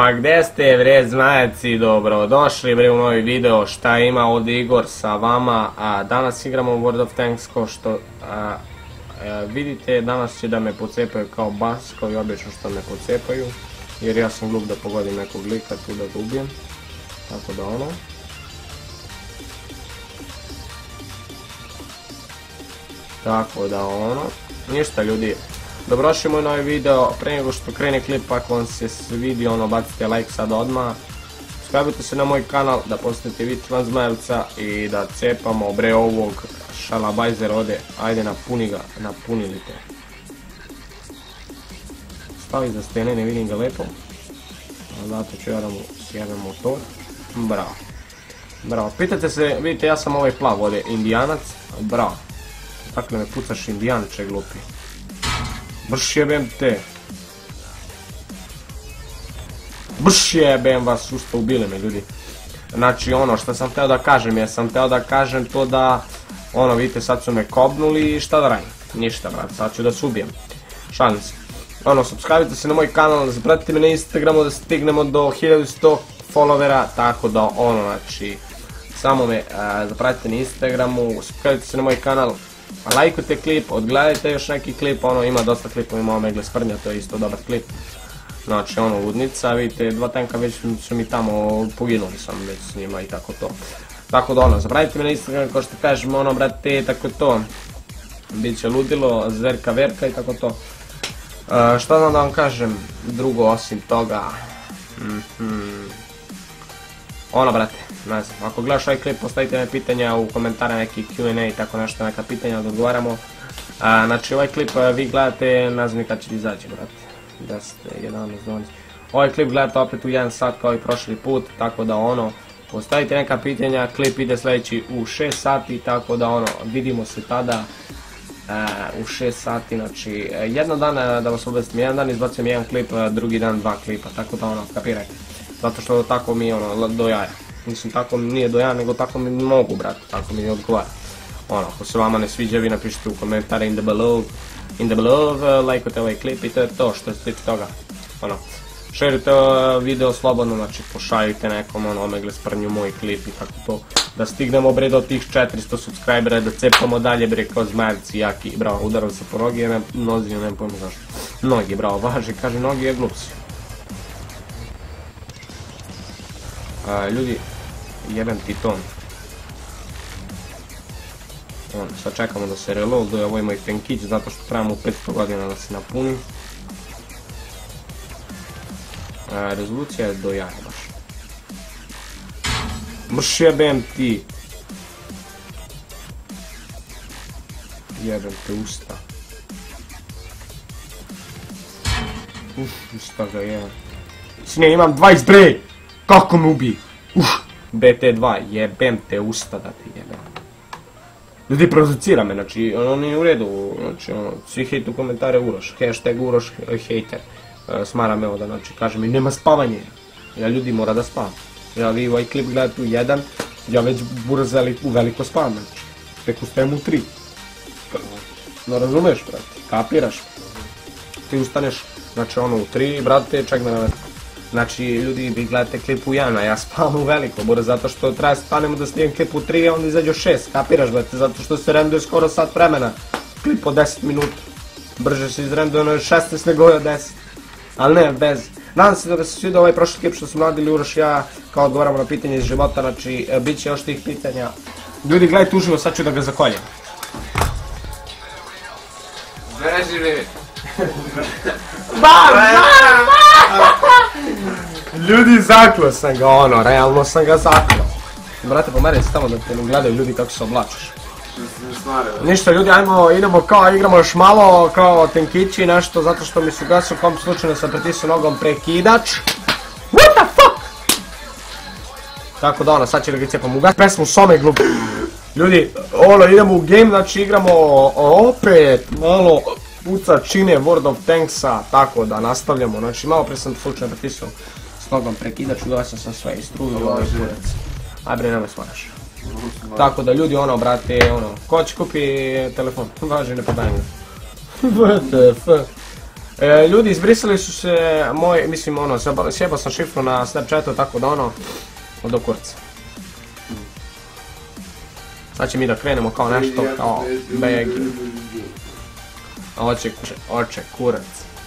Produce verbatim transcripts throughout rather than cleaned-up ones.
A gdje ste bre zmajaci, dobro došli bre u novi video. Šta ima od Igor sa vama, a danas igramo World of Tanks ko što a, a, vidite. Danas će da me pocepaju kao bas, kao i obično što me pocepaju, jer ja sam glup da pogodim nekog lika tu da ga ubijem, tako da ono. Tako da ono, ništa ljudi. Dobrodošli u moj novi video. Prije nego što krene klip, ako vam se svidi ono, bacite like sad odmah. Subscribeujte se na moj kanal, da postanete Vič van Zmajevca i da cepamo bre ovog šalabajzera ovdje. Ajde, napuni ga, napunili to. Stavi za stene, ne vidim ga lepo. Zato ću ja da mu sjebem motor. Bravo. Bravo, pitate se, vidite ja sam ovaj plav ovdje, indijanac. Bravo. Tako me pucaš indijaniče glupi. Brš jebem te. Brš jebem vas, usta ubili me ljudi. Znači ono što sam teo da kažem, ja sam teo da kažem to da, ono vidite sad su me kobnuli i šta da radim. Ništa brat, sad ću da se ubijem. Šalim se. Ono, subscribeujte se na moj kanal, zapratite me na Instagramu da stignemo do hiljadu sto followera, tako da ono, znači, samo me zapratite na Instagramu, subscribeujte se na moj kanal. Lajkujte klip, odgledajte još neki klip, ono ima dosta klipova, ima Omegle Sprnja, to je isto dobar klip. Znači ono ludnica, vidite dva tanka već su mi tamo, poginuli sam već s njima i tako to. Tako da ono, zabravite me na Instagram kao što kažem ono brate, tako to. Biće ludilo, zverka verka i tako to. Uh, šta znam da vam kažem drugo osim toga. Mm-hmm. Ono brate, ne znam, ako gledaš ovaj klip postavite me pitanja u komentare, neki Q and A i tako nešto, neka pitanja da odgovaramo. A, znači ovaj klip a, vi gledate, ne znam kad će ti izaći brate, deset, jedanaest, dvanaest. Ovaj klip gledate opet u jedan sat kao i prošli put, tako da ono, postavite neka pitanja, klip ide sljedeći u šest sati, tako da ono, vidimo se tada a, u šest sati, znači jedan dan, da vas obavestim, jedan dan izbacujem jedan klip, drugi dan dva klipa, tako da ono, kapirajte. Zato što tako mi je ono, do jaja. Mislim, tako mi nije do jaja, nego tako mi mogu, brate, tako mi odgovara. Ono, ako se vama ne sviđa, vi napišite u komentare in the below, in the below, uh, lajkujte ovaj klip i to je to što se tiče toga. Ono, šerite uh, video slobodno, znači pošaljite nekom, ono, Omegle Sprnju moj klip i tako to. Da stignemo bre do tih četiristo subscribera, da cepamo dalje bre kao Zmajevci jaki. Bravo, udarao se po nogi, ne, nozi, ne pojma zašto. Nogi, bravo, važi, kaže nogi je glupci. Uh, ljudi, jebem ti ton. On, sad čekamo da se reloaduje, ovo je moj tankić, zato što trebamo petsto godina da se napuni. Uh, rezolucija je do jaja baš. Mrš jebem ti. Jebem te usta. Uf, šta ga je. Sine, imam dvadeset bre! Kako me ubi? Uf, B T dva, jebem te usta da ti jebem. Ljudi, provocira me, znači, ono nije u redu, znači, ono, svi hejtu komentare Uroš, hashtag Uroš hejter. E, smara me ovdje, znači, kaže mi, nema spavanje. Ja ljudi mora da spavam. Ja vi ovaj klip gledate u jedan, ja već buraz u veliko spavam, znači, tek ustajem u tri. No razumeš, brate, kapiraš? Ti ustaneš, znači, ono, u tri, brate, ček da navedu. Znači, ljudi, vi gledate klip u jedan, a ja spavam u veliko, bore, zato što treba stanemo da snijem klip u tri, a onda izađe u šest, kapiraš, brate, zato što se renduje skoro sat vremena, klip od deset minuta, brže se izrenduje ono šesnaest nego je deset, ali ne, bez. Nadam se da se svidio ovaj prošli klip što smo radili Uroš i ja, kao odgovaramo na pitanje iz života, znači, bit će još tih pitanja. Ljudi, gledajte uživo, sad ću da ga zakoljem. Veži mi! Bam, bam, ljudi, zaklo sam ga, ono, realno sam ga zaklo. Brate, pomeri se tamo da te ne gledaju ljudi kako se oblačiš. Ništa ljudi, ajmo, idemo kao, igramo još malo, kao tenkići nešto, zato što mi su gasio, kom slučajno sam pritisao nogom prekidač. What the fuck? Tako da ono, sad će da ga cijepam u gas, pesmu s Omeglu. Ljudi, ono, idemo u game, znači igramo opet malo pucačine World of Tanksa, tako da nastavljamo, znači malo prije sam slučajno pritisao s nogom prekidač, ugasio sam sve i struju, ovaj kurac. Aj bre, nemoj smaraš. Tako da ljudi, ono, brate, ono, ko će kupi telefon, važi ne podajem ga. W T F. E, ljudi izbrisali su se moj, mislim ono, sjebao sam šifru na Snapchatu, tako da ono, do kurca. Znači mi da krenemo kao nešto, kao begi. Oče, oče, kurac.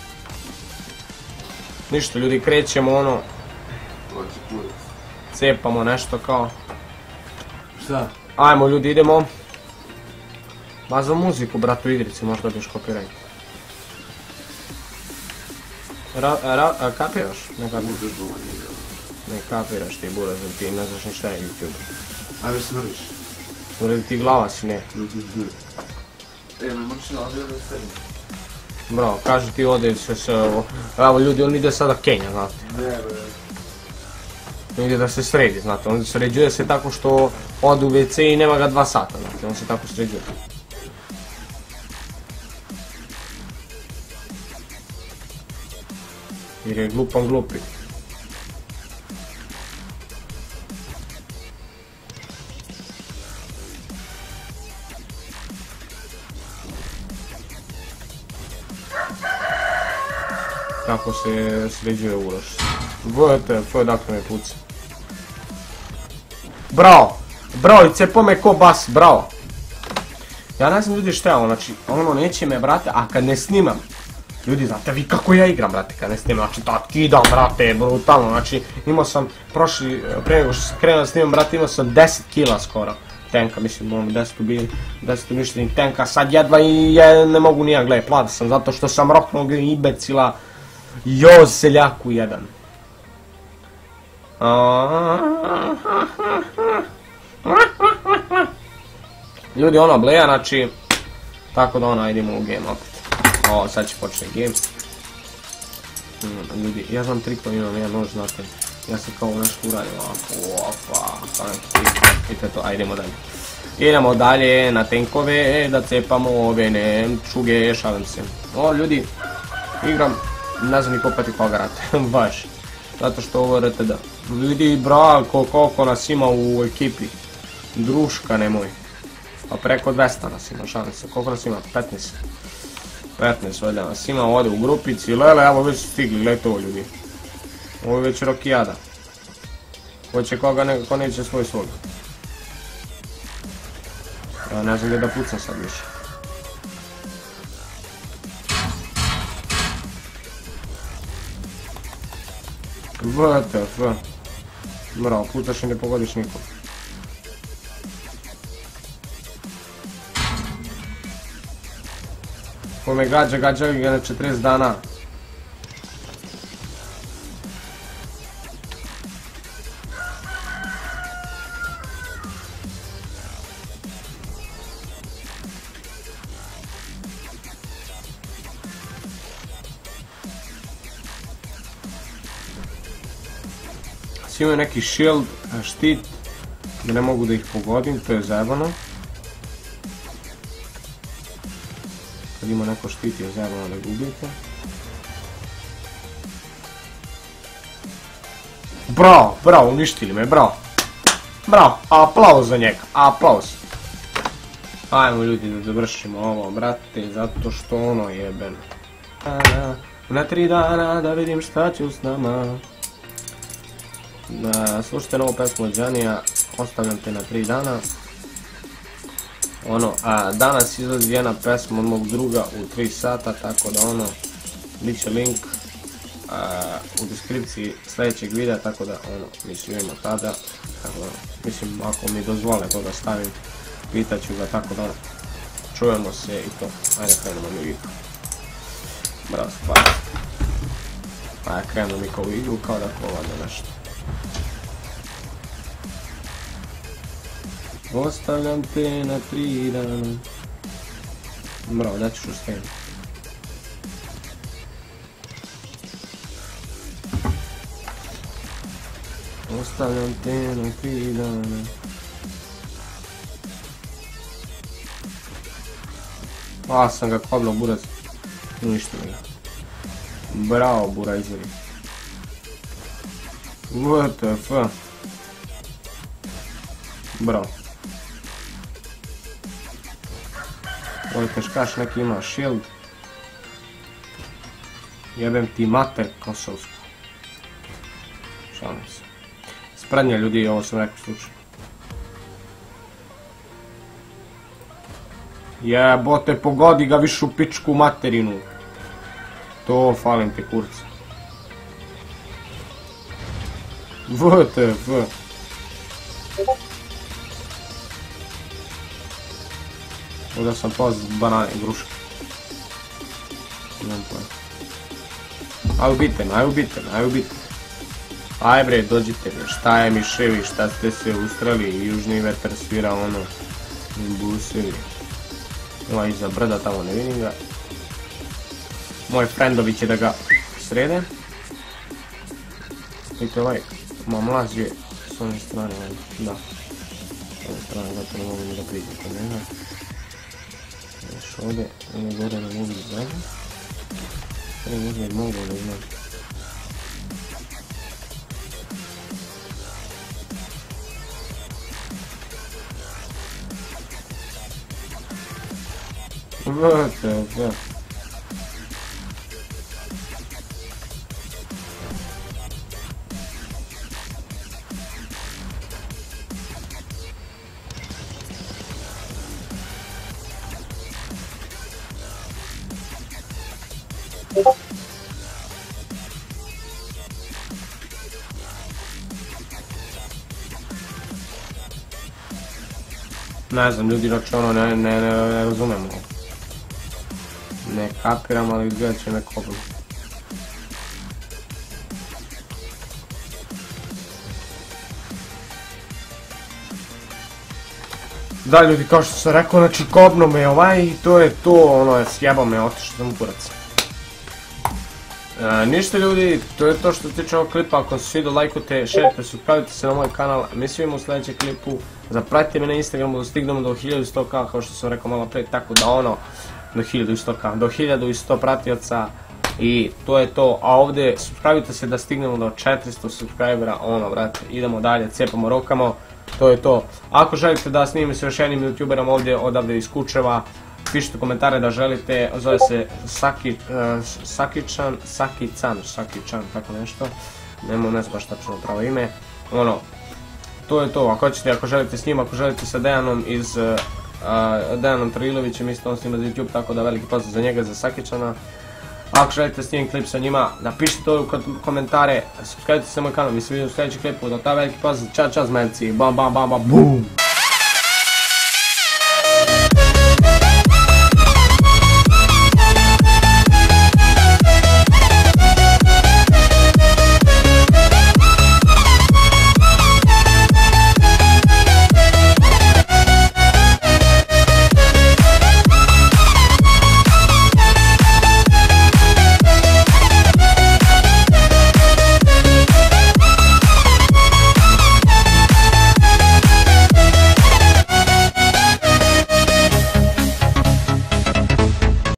Ništa ljudi, krećemo ono. Cepamo nešto kao. Šta? Ajmo ljudi, idemo. Ba za muziku, bratu igrici, možda dobiješ kopiraj. Kapiraš? Ne kapiraš. Ne kapiraš ti buraz, ti ne znaš ni šta je YouTube. Ajde smrviš. Smrvi ti glava si, ne. E, me moći na ovdje da sedim. Bro, kaži ti ode se se ovo. Evo ljudi, on ide sada Kenja, znate. Ne, bre. On ide da se sredi, znate. On sređuje se tako što ode u ve ce i nema ga dva sata, znate. On se tako sređuje. Jer je glupan glupi. Tako se sređuje Uroš. V T F, dakle me puca. Bravo! Bravo, i cepo me ko bas, bravo! Ja ne znam ljudi šta je ovo, znači ono neće me, brate, a kad ne snimam. Ljudi, znate vi kako ja igram, brate, kad ne snimam, znači tad kidam, brate, brutalno, znači imao sam prošli, prije nego što sam krenuo da snimam, brate, imao sam deset kila skoro. Tenka, mislim, ono, deset ubili, deset uništenih tenka, sad jedva i je, ne mogu nijak, gledaj, plada sam, zato što sam roknuo ibecila, joz seljaku jedan. Ljudi, ono, bleja, znači, tako da ono, idemo u game opet. O, sad će početi game. Hmm, ljudi, ja znam trik, imam jedan nož, znate. Ja se kao nešto uradim ovako, opa, kao neki trik. Vidite to, ajdemo dalje. Idemo dalje na tenkove, da cepamo ove nemčuge, šalim se. O, ljudi, igram, ne znam ni kopati koga rate, baš. Zato što ovo R T D. Ljudi, brako, koliko nas ima u ekipi. Druška nemoj. Pa preko dvesta nas ima, šalim se. Koliko nas ima? petnaest. petnaest valjda nas ima ovdje u grupici. Lele, evo već su stigli, gledajte ovo ljudi. Ovo je već rokijada. Ko će koga, ne, ko neće svoj svog. Ja ne znam gdje da pucam sad više. V T F. Bravo, putaš i ne pogodiš nikom. Ko me gađa, gađa ga na četrdeset dana. Svi imaju neki shield, štit, da ne mogu da ih pogodim, to je zajebano. Kad ima neko štit je zajebano da gubite. Bravo, bravo, uništili me, bravo. Bravo, aplauz za njega, aplauz. Ajmo ljudi da završimo ovo, brate, zato što ono jebeno. Na tri dana da vidim šta će s nama. Da slušajte novu pesmu od Džanija, ostavljam te na tri dana. Ono, a danas izlazi jedna pesma od mog druga u tri sata, tako da ono, bit će link a, u deskripciji sljedećeg videa, tako da ono, mislim ima tada, tako da, mislim ako mi dozvole to da stavim, pitaću ga, tako da ono, čujemo se i to, ajde krenemo mi u igru. Bravo, stvar. Ajde krenemo mi kao u igru, kao da povadne nešto. Ostavljam te na tri dana. Bravo, da ćeš ustaviti. Ostavljam te na tri dana. A, sam ga kobno, buraz. Ništa mi ga. Bravo, burajzeri. W T F. Bravo. Ovaj teškaš neki ima shield. Jebem ti mater kosovsku. Šalim se. Sprednje ljudi, ovo sam rekao slučaj. Jebote, pogodi ga više u pičku materinu. To falim ti kurca. V T V. Ovdje sam pao z banane, gruške. Nemam pojma. Aj ubite me, aj ubite me, aj ubite me. Aj bre, dođite bre, šta je miševi, šta ste se ustrali, južni vetar svira ono, busevi. Ima iza brda, tamo ne vidim ga. Moj friendovi će da ga srede. Vidite ovaj, ma mlaz je s one strane, da. S one strane, zato ne mogu ni da priđem kod njega. Još ovdje, ovdje gore ne mogu da zađem. Sve možda mogu da imam. Vrte, vrte. Ne znam, ljudi, znači ono, ne, ne, ne, ne razumem ovo. Ne kapiram, ali izgledat će me kobno. Da, ljudi, kao što sam rekao, znači kobno me ovaj i to je to, ono je sjebao me, otišao sam u kurac. E, ništa ljudi, to je to što se tiče ovog klipa, ako vam se svidio, lajkujte, šerite, subscribe-te se na moj kanal, mi svi vidimo u sljedećem klipu, zapratite me na Instagramu da stignemo do hiljadu sto ka, kao što sam rekao malo prije, tako da ono, do hiljadu sto ka, do hiljadu sto pratioca i to je to, a ovdje subscribe-te se da stignemo do četiristo subscribera, ono brate, idemo dalje, cijepamo rokamo, to je to. Ako želite da snimim se još jednim youtuberom ovdje odavde iz Kučeva, pišite komentare da želite, zove se Saki, uh, Sakičan, Sakican, Sakičan, tako nešto, nemo, ne znam baš tačno pravo ime, ono, to je to, ako hoćete, ako želite s njim, ako želite sa Dejanom iz, uh, uh, Dejanom Trilovićem, isto on snima za YouTube, tako da veliki pozdrav za njega, za Sakičana. Ako želite snimim klip sa njima, napišite to u komentare, subscribe-te se na moj kanal, mi se vidimo u sljedećem klipu, do tada veliki pozdrav, čao čao zmenci, bam bam bam bam, bum!